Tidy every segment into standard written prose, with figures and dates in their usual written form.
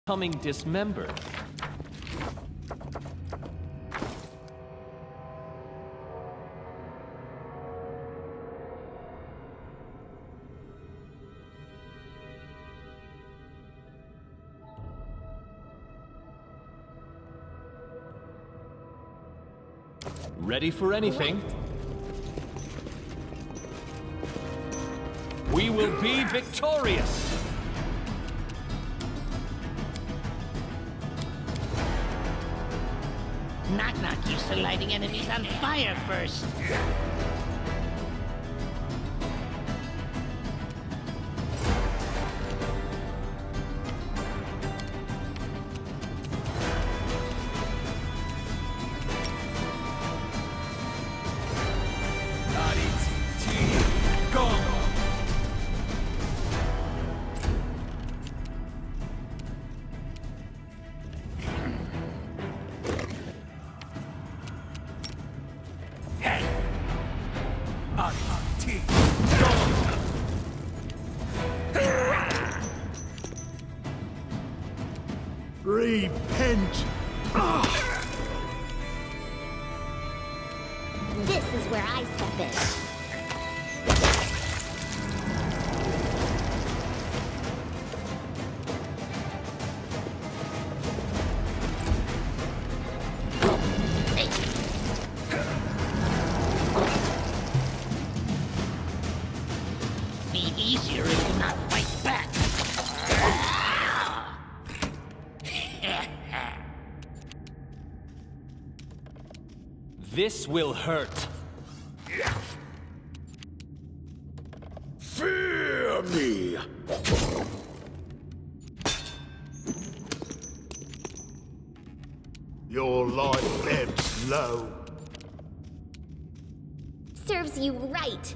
Becoming dismembered. Ready for anything. We will be victorious! Knock-knock used to lighting enemies on fire first. Repent! This is where I step in. Be easier if you not fight back. This will hurt. Fear me! Your life ebbs low. Serves you right.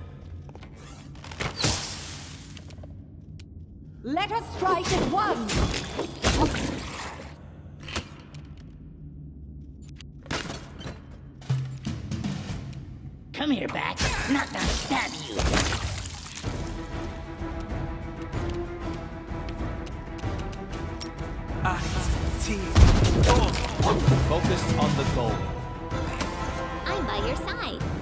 Let us strike as one! Come here, Bat. Knock-knock stab you. Focus on the goal. I'm by your side.